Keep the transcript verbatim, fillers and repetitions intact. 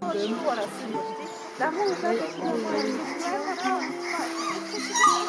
絞らするので、ラモンがラモンが